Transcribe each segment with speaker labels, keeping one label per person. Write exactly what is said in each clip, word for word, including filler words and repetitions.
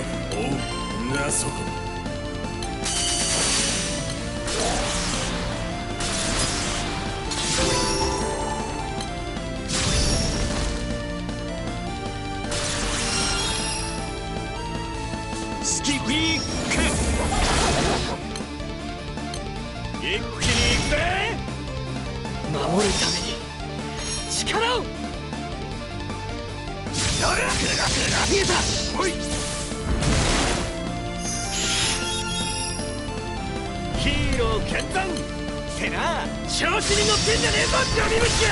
Speaker 1: おうなそこ。
Speaker 2: スキピーク一気に行くぜ。守るために力を。見えた。おいヒーロー健在ってな。調子に乗ってんじゃねえぞジョニブシ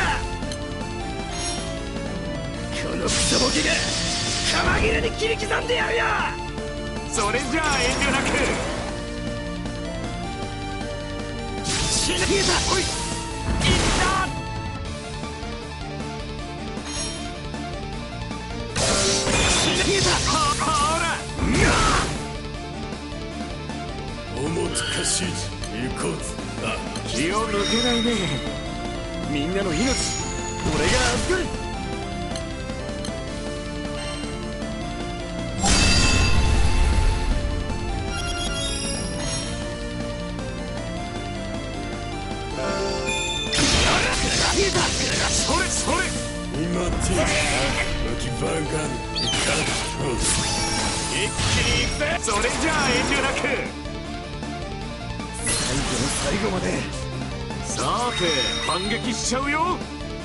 Speaker 2: ャ。このクソボケがカマ切れに切り刻んでやるよ。それじゃあ遠慮なく。死ね。見えた。おいいった。消えた。ほら
Speaker 1: おもつかしいじ行こうぜ。あ、
Speaker 2: 気を抜けないね。みんなの命俺が預かる。消えた。それそれ
Speaker 1: 今ティー武器バンガン一気
Speaker 2: に行くぜ。それじゃあ遠慮なく。最後の最後まで。さて反撃しちゃうよ。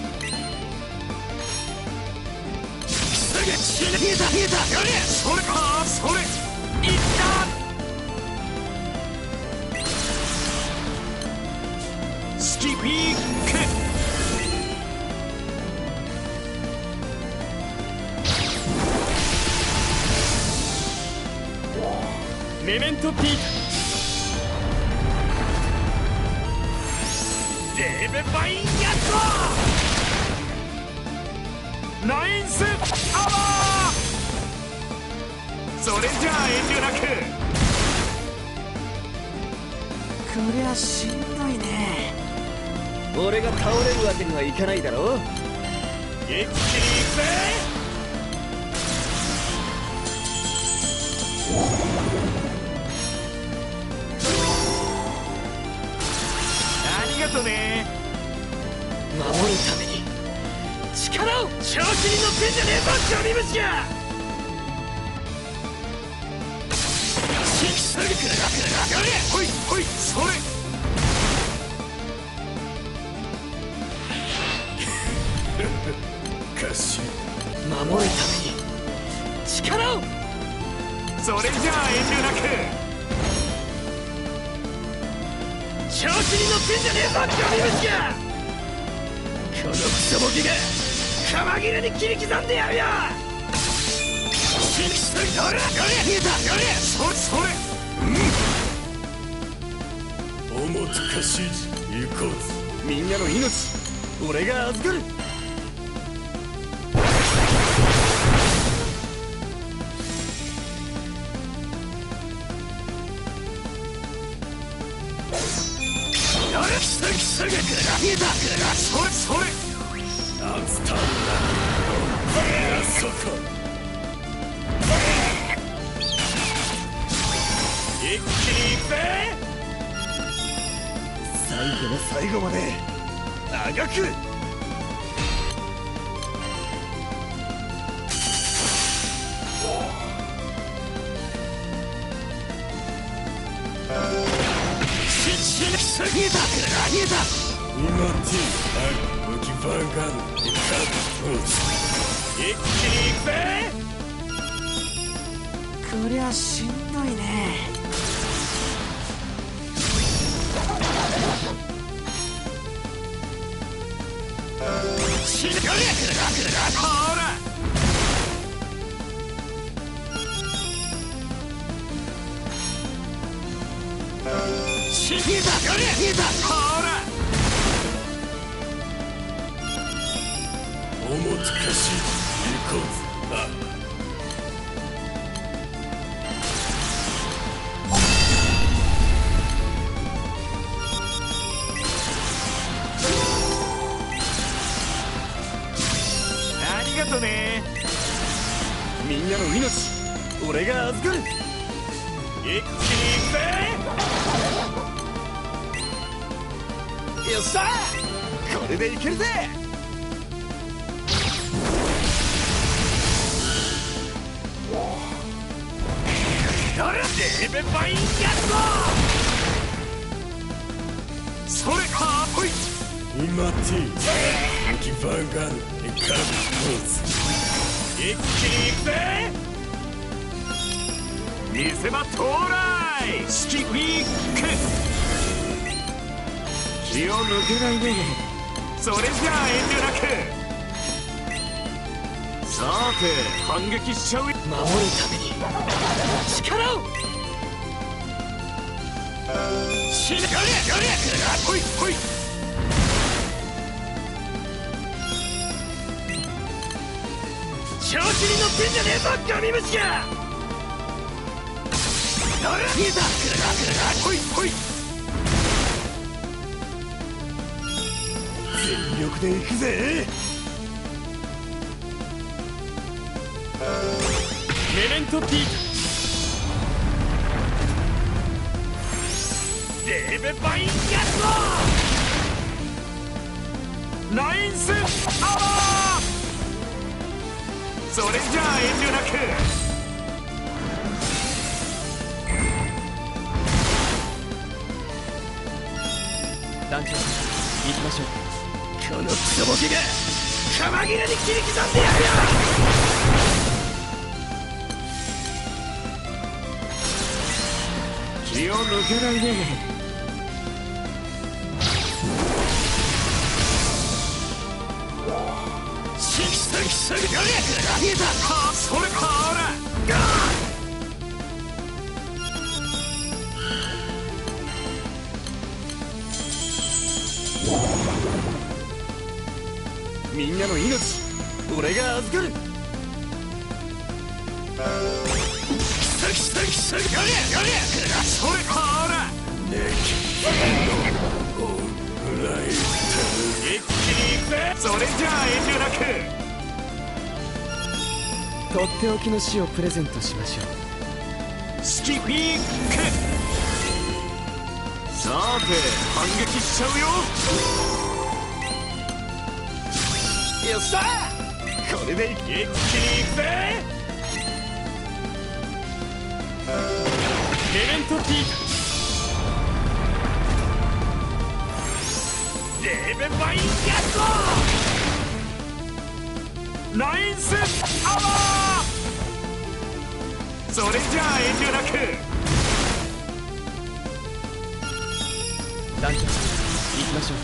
Speaker 2: 消えた消えた。それかそれいった。スキピークメメントピークレーベバインヤットナインスアワー。それじゃあ遠慮なく。こりゃしんどいね。俺が倒れるわけにはいかないだろう。一気に行くぜ。ありがとね。守るために力を。調子に乗ってんじゃねえぞジョニブシャ。ほいほいそれ
Speaker 1: かしい。
Speaker 2: 守るために力を。それじゃあ遠慮なく。調子に乗ってんじゃねえぞジョニブシャ。このクソボケがカマ切れに切り刻んでやるよ。それそれそれ、
Speaker 1: うん、おもつかしいじ行こうぜ。
Speaker 2: みんなの命俺が預かる。それそれ
Speaker 1: なんつったんだ。あそこ
Speaker 2: 一気に行くぜ。最後の最後まで長く。見えた見えた。
Speaker 1: 今ティー武器バンガン一気
Speaker 2: に行くぜ。こりゃしんどいね。ほら見えた見えた。ほら
Speaker 1: おもつかしい行こうぜ。あ、
Speaker 2: ありがとね。みんなの命俺が預かる。
Speaker 1: 一気に行くぜ。
Speaker 2: よっしゃこれでいけるぜ。
Speaker 1: やれレーベバインやつだ。それかほい
Speaker 3: 今ティーキファンガルエカブポーズ
Speaker 1: 一気に行くぜ。見せ場到来。スキウィーク
Speaker 2: 気を抜けないね。
Speaker 1: それじゃあ遠慮なく。さて反撃しちゃう。守る
Speaker 2: ために力を。
Speaker 1: 死ねやれやれほいほい。調子に乗ってんじゃねえぞガミ虫が。やれ見えたほいほい。
Speaker 3: 全力で行くぜ。
Speaker 1: メメントピータレーベバインやつだ。ナインスアワー。それじゃあ遠慮なく。
Speaker 2: 団長行きましょう。
Speaker 1: このクソボケがカマ切れに切り刻んでやるよ。
Speaker 2: 気を抜けないね。
Speaker 1: シキサキサキやれ見えた。それかほら
Speaker 2: みんなの命俺が預かる。
Speaker 1: キサキサキサキやれやれそれかほら
Speaker 3: ネキフンドオブライ
Speaker 1: 一気に行くぜ。それじゃあ遠慮なく。
Speaker 2: とっておきの死をプレゼントしましょ
Speaker 1: スキフィークさて反撃しちゃうよ。
Speaker 2: う。よっしゃこれで
Speaker 1: 一気に行くぜ。メメントピータレーベバインやつだ。ナインスアワー。それじゃあ遠慮なく。
Speaker 2: 団長行きましょう。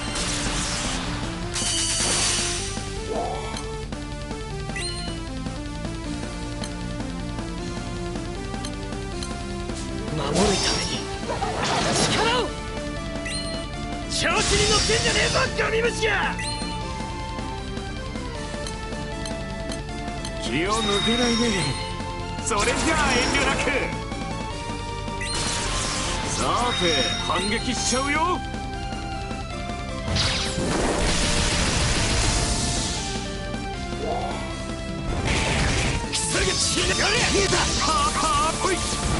Speaker 2: 守るために力を。
Speaker 1: 調子に乗ってんじゃねえぞガミ虫が。
Speaker 2: 気を抜けないね。
Speaker 1: それじゃあ遠慮なく。さて反撃しちゃうよ。キサゲチやれ見えた。はあはあほい。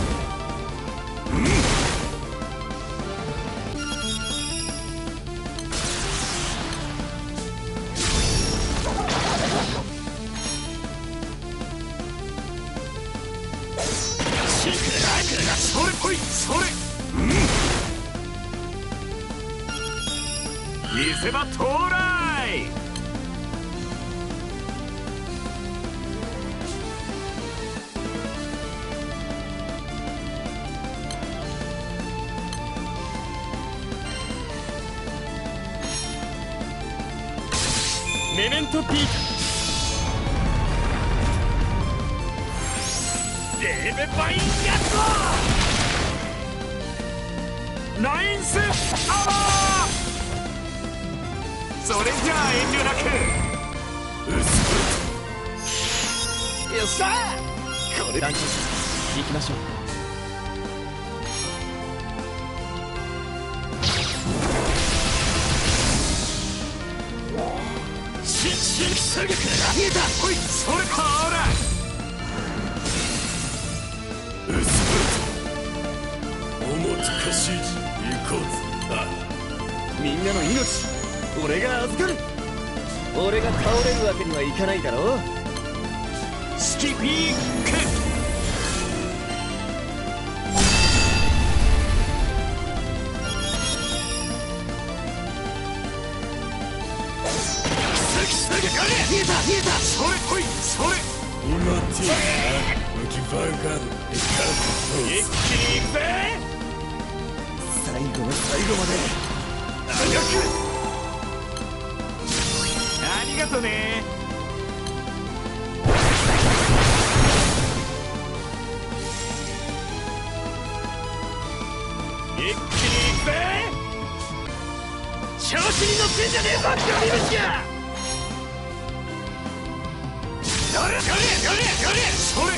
Speaker 1: それほいそれ。見せ場到来。メメントピータレーベバインやつだ。ナインスアワー。それじゃあ遠慮なく。
Speaker 2: よっしゃこれ団長行きましょう。
Speaker 1: シキサゲ見えたほいそれかほら。
Speaker 3: 指示行こうぜ。あ
Speaker 2: みんなの命俺が預かる。俺が倒れるわけにはいかないだろう。
Speaker 1: スキピーク
Speaker 2: 見えた見えた。
Speaker 1: それほいそれ
Speaker 3: 今ティーな浮きファンガンエカ
Speaker 1: 一気に行くぜ。
Speaker 2: 最後の最後まで
Speaker 1: 長くありがとね。一気に行くぜ。調子に乗ってんじゃねえぞ神虫が。やれやれやれやれそれ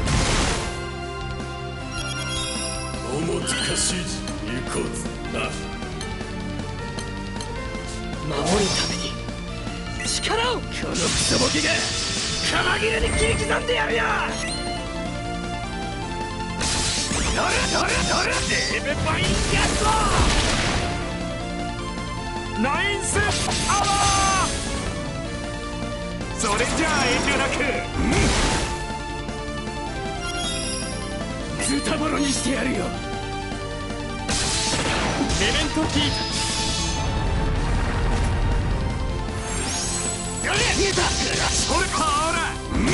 Speaker 3: おもつか指示行こうぜ。あ
Speaker 2: 守るために力を。このクソボケが
Speaker 1: 鎌切れに切り刻んでやるよ。どれどれどれデーベパインギャストナインスアワー。それじゃあ遠慮なく、
Speaker 2: ズタボロにしてやるよ。
Speaker 1: メメントピータ
Speaker 2: 見えた。
Speaker 1: それほら、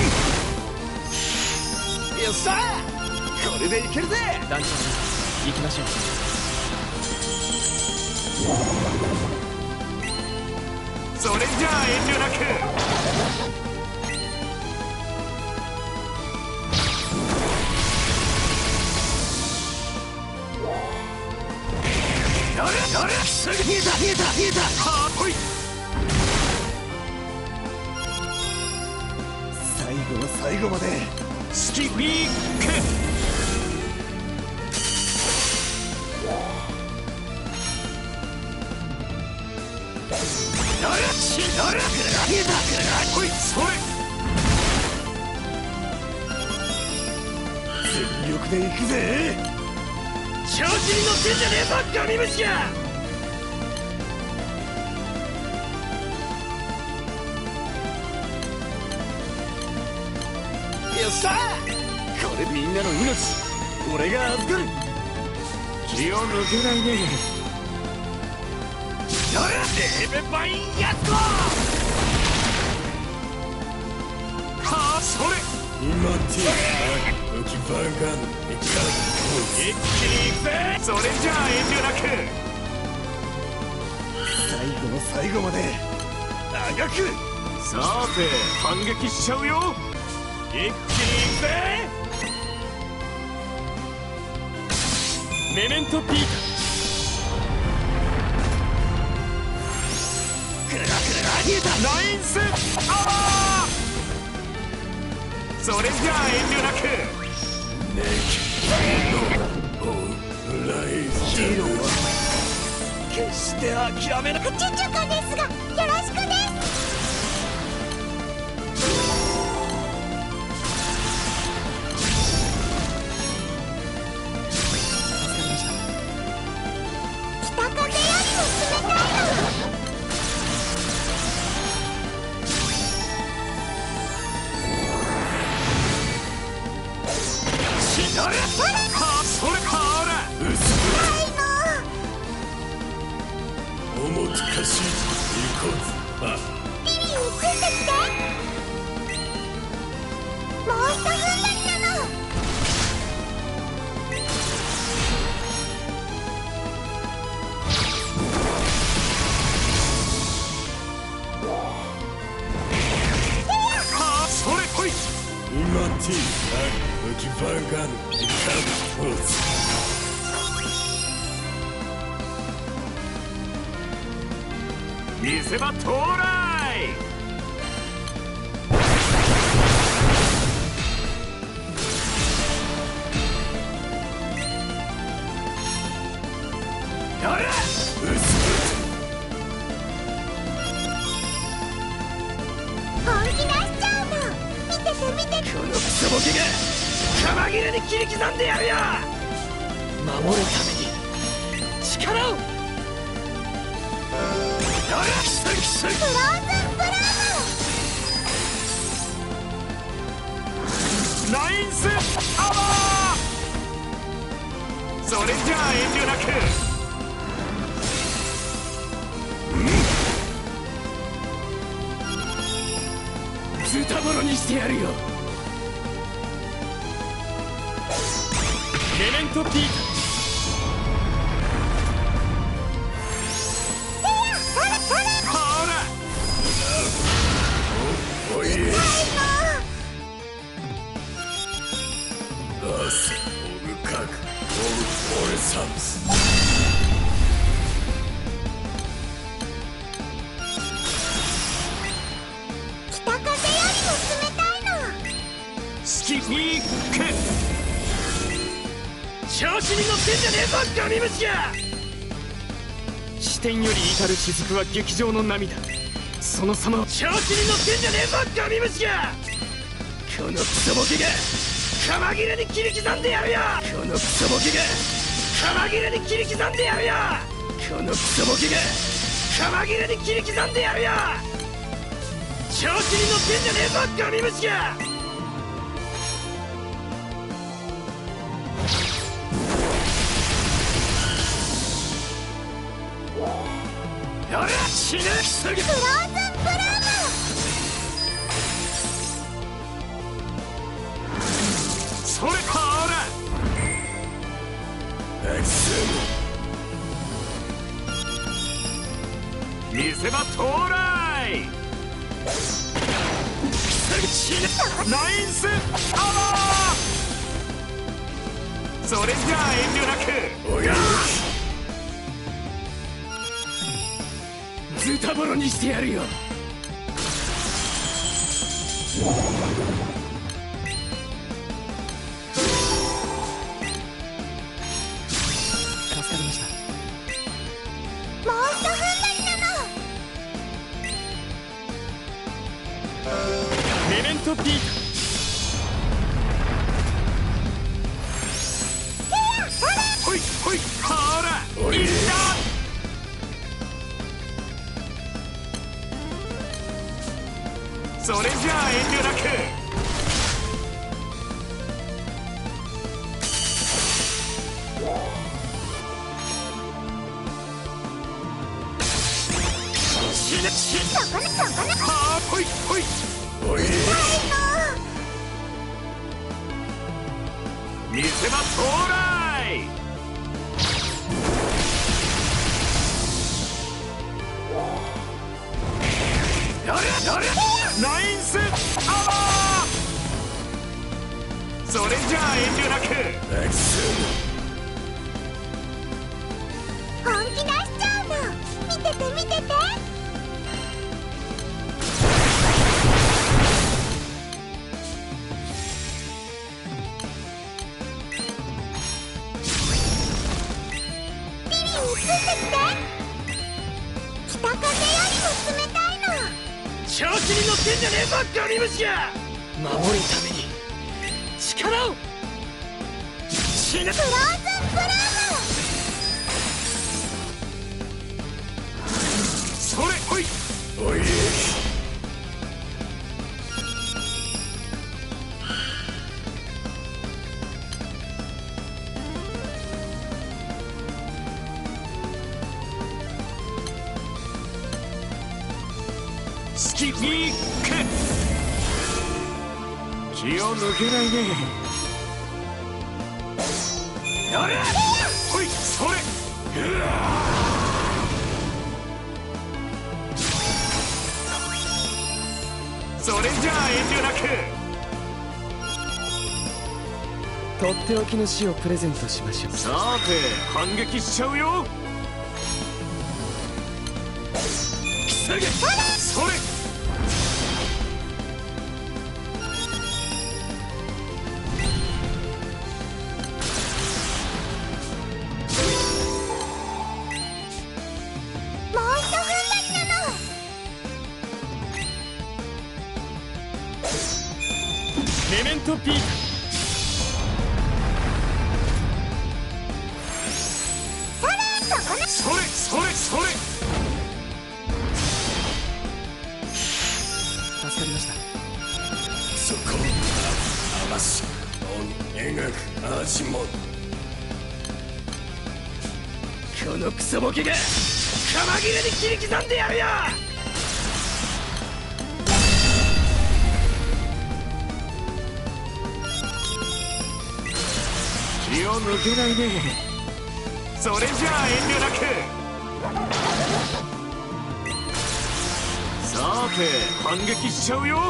Speaker 2: よっしゃこれでいけるぜ。団長行きましょう。
Speaker 1: それじゃあ遠慮なく。どれどれすぐ
Speaker 2: 見えた見えた見えた。
Speaker 1: はーほい。
Speaker 2: 最後の最後まで
Speaker 1: スキピークどれしどれ
Speaker 2: 見えた。
Speaker 1: ほいそれ
Speaker 2: 全力で行くぜ。
Speaker 1: 調子に乗ってんじゃねえぞガミ虫が。
Speaker 2: よっしゃこれみんなの命俺が預かる。
Speaker 1: 気を抜けないね。どれデーベパインギャットはあそれ
Speaker 3: 今ティーな浮きファンガンエカ
Speaker 1: 一気に行くぜ。それじゃあ遠慮なく。
Speaker 2: 最後の最後まで
Speaker 1: 長くさて反撃しちゃうよ。一気に行くぜ。メメントピー
Speaker 2: 見えた。
Speaker 1: タナインスアワー。それじゃあ遠慮なく。
Speaker 2: ヒーローは決して諦めな。
Speaker 4: チュチュコですが、よろしくです。
Speaker 2: 助かりました。
Speaker 4: 北風よりも冷たいの。
Speaker 1: しどれはそれほら
Speaker 3: おもつか指示行こうぜ。あ
Speaker 4: ビビについてきて。もう一踏ん張りなの。
Speaker 1: はそれほい。
Speaker 3: 今ティーな浮きファンガンエカポーズ。
Speaker 1: 見せ場到来。やれ
Speaker 4: 本気出しちゃうの。見てて見てて。
Speaker 1: このクソボケが鎌切れに切り刻んでやるよ。
Speaker 2: 守るために力を。
Speaker 3: やれ奇跡奇跡
Speaker 4: フローズンブラ
Speaker 1: ナインスアワー。それじゃあ遠慮なく。
Speaker 3: ズタボロにしてやるよ。
Speaker 2: メメントピー
Speaker 1: ほら
Speaker 3: おいで。
Speaker 4: ー
Speaker 3: アセオルカクオルオレサムス。
Speaker 4: 北風よりも冷たいの。
Speaker 1: スキピーク。
Speaker 2: 調子に乗ってんじゃねえぞガミムシが。視点より至る雫は劇場の涙。その様を調子に乗ってんじゃねえぞガミムシが。このクソボケが鎌切れに切り刻んでやるよ。このクソボケが鎌切れに切り刻んでやるよ。このクソボケが鎌切れに切り刻んでやるよ。調子に乗ってんじゃねえぞガミムシが。やれ死ねすぐ。
Speaker 4: フローズンブラ
Speaker 1: それほら
Speaker 3: アクセ
Speaker 1: 見せ場到来。
Speaker 2: 死ね。
Speaker 1: ナインスアワー。それじゃあ遠慮なく。
Speaker 3: ルおやズタボロにしてやるよ。
Speaker 2: 助かりました。
Speaker 4: もう一踏ん張りなの。
Speaker 2: メメントピー
Speaker 1: ほいほいほら
Speaker 3: おい
Speaker 1: いった。それじゃあ遠慮なく。
Speaker 2: 死ね死ね。
Speaker 4: そこねそこね。
Speaker 1: はあほいほい。
Speaker 3: おいで。
Speaker 1: 見せ場到来。
Speaker 2: やれやれ。
Speaker 1: ナインスアワー。それじゃあ遠慮なく。
Speaker 3: アクセ
Speaker 4: 本気出しちゃうの。見てて見てて。リリーについてきて。北風よりも冷たいの。
Speaker 2: 調子に乗ってんじゃねえぞガミムシが。守るために力を。死ね。
Speaker 4: フローズンブラ
Speaker 1: それほい。
Speaker 3: おいで。
Speaker 1: スキピーク。気を抜けないね。
Speaker 2: やれ。
Speaker 1: ほいそれ。それじゃあ遠慮なく。
Speaker 2: とっておきの死をプレゼントしましょう。
Speaker 1: さて反撃しちゃうよ。
Speaker 2: すぐ。
Speaker 1: それ。
Speaker 4: もう一踏ん張りなの。
Speaker 2: メメントピー
Speaker 4: それそこね。
Speaker 3: く味も
Speaker 2: このクソボケが鎌切れに切り刻んでやるよ。
Speaker 1: 気を抜けないね。それじゃあ遠慮なく。さて反撃しちゃうよ。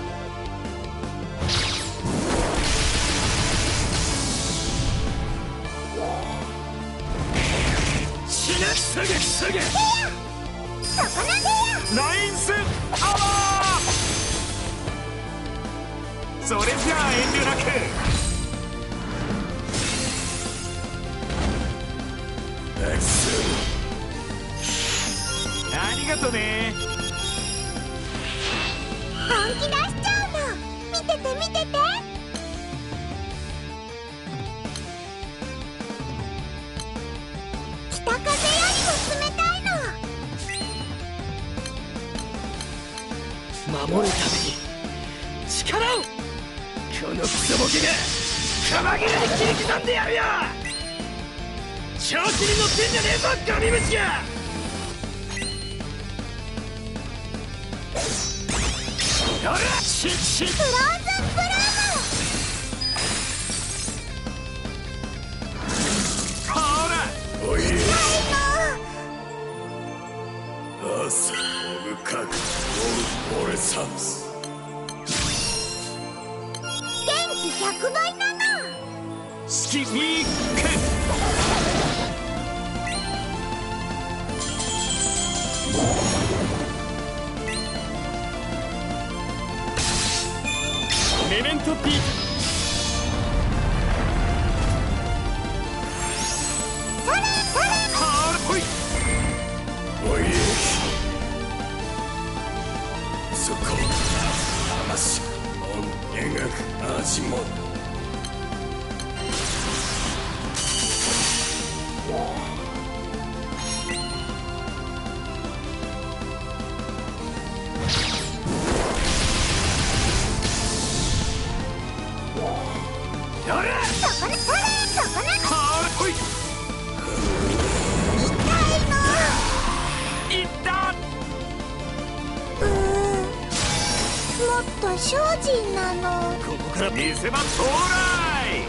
Speaker 2: 死なすぐすぐ
Speaker 4: そこなんでや。
Speaker 1: ナインスアワー。それじゃあ遠慮なく。ありがとね。
Speaker 4: 本気出しちゃうの。見てて見てて。北風よりも冷たいの。
Speaker 2: 守るために力を。このクソボケが鎌切れに切り刻んでやるよ。調子に乗ってんじゃねえぞガミ虫が。ほらシッシッ
Speaker 4: フローズンブルーム。
Speaker 1: ほら
Speaker 3: おい
Speaker 4: 最
Speaker 3: 朝オブカクオルオレサムス
Speaker 4: 高。元気ひゃくばいなの。
Speaker 1: スキミーク。
Speaker 2: メメントピー
Speaker 4: それそれ。
Speaker 1: はーほい。
Speaker 3: おいそこ話オン描く味も
Speaker 2: ほら
Speaker 4: そこなそれそこな。
Speaker 1: はーほい。
Speaker 4: 痛いの。
Speaker 1: いった
Speaker 4: うーん、もっと精進なの。
Speaker 1: ここから見せ場到来。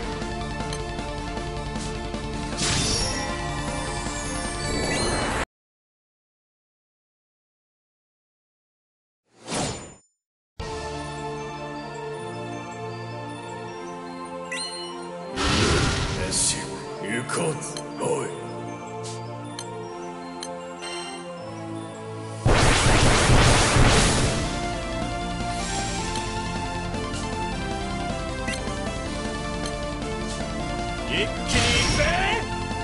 Speaker 3: よし行こうぜおい
Speaker 1: 一気に行くぜ。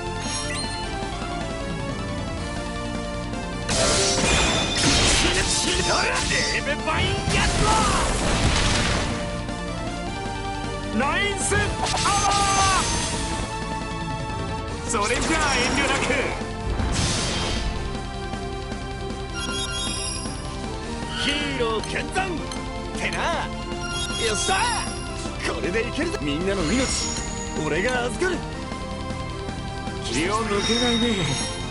Speaker 2: 死ぬほら
Speaker 1: レベバインやつだ。ナインスアワー。それじゃあ遠慮なく。
Speaker 2: ヒーロー健在ってな。よっしゃこれでいけるぞ。みんなの命俺が預かる。
Speaker 1: 気を抜けないね。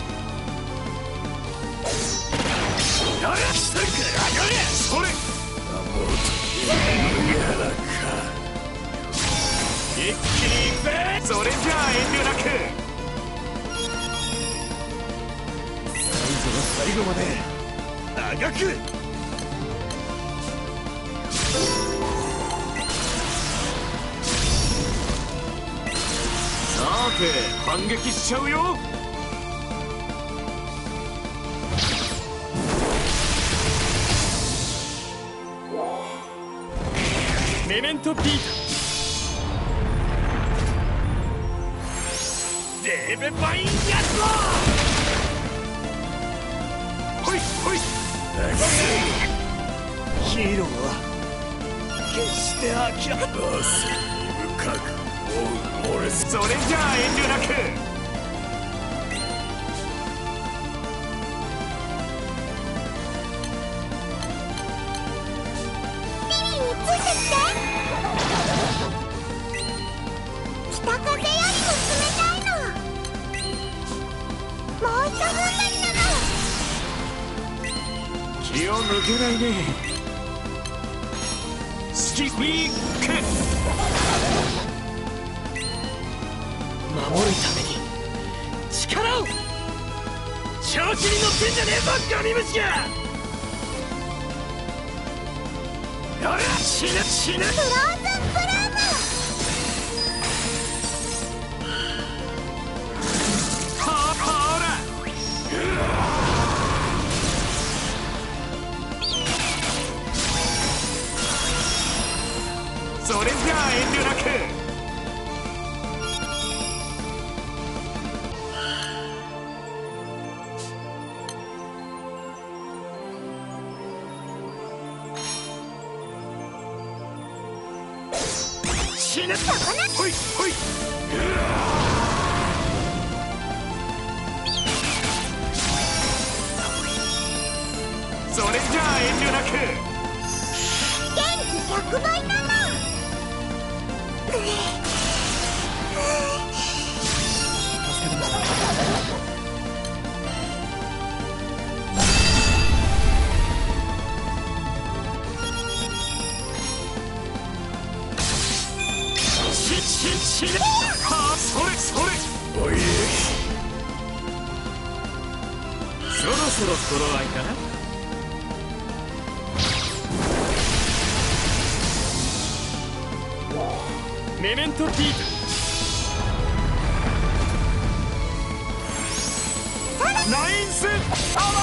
Speaker 2: ほらすぐ上がれ。
Speaker 1: それ
Speaker 3: やらか
Speaker 1: 一気に行くぜ。それじゃあ遠慮なく。
Speaker 2: 最後まであがく。
Speaker 1: さて反撃しちゃうよ。
Speaker 2: メメントピータレベバインやつだ。
Speaker 1: ほいほい。
Speaker 2: ヒーローは決して諦め。
Speaker 3: 朝深くオンオレサ
Speaker 1: それじゃあ遠慮なく。
Speaker 4: リリーについてきて。北風よりも冷たいの。もう一踏ん張りなの。
Speaker 1: 気を抜けないね。スキウィーク。
Speaker 2: 守るために力を。調子に乗ってんじゃねえぞガミムシが。やれ死ぬ死ぬ。
Speaker 4: フローズンプラーム。
Speaker 1: ほほらそれじゃあ遠慮なく。
Speaker 2: 死ぬ。
Speaker 1: ほいほい。それじゃあ遠慮なく。
Speaker 4: 元気ひゃくばいなの。
Speaker 2: しし死ぬ。
Speaker 1: はあ、それそれ。
Speaker 3: おい
Speaker 2: そろそろ頃合いかな。メメントディープ。
Speaker 1: ナインスアワ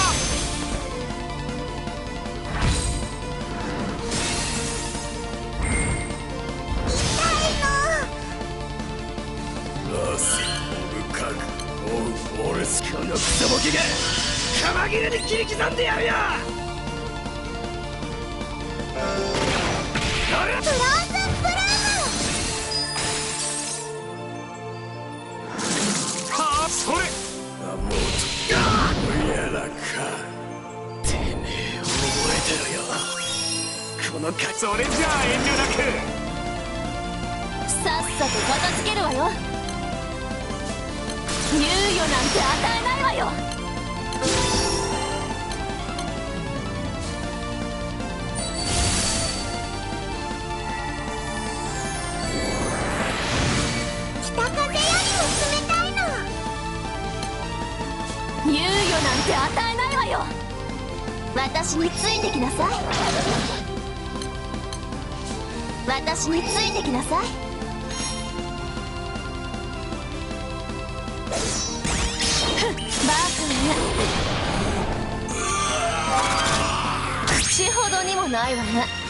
Speaker 3: ラスオルカグオウオレス。
Speaker 2: このクソボケがカマ切れに切り刻んでやるよ。あれ
Speaker 4: フローズンプラー
Speaker 1: ー。はあ、それ。
Speaker 3: アモートやらか。
Speaker 2: てめえ覚えてろよ。このか
Speaker 1: それじゃあ遠慮なく。
Speaker 5: さっさと片付けるわよ。猶予なんて与えないわよ。
Speaker 4: 北風よりも冷たいの。
Speaker 5: 猶予なんて与えないわよ。私についてきなさい。私についてきなさい。ふん、バカね。口ほどにもないわね。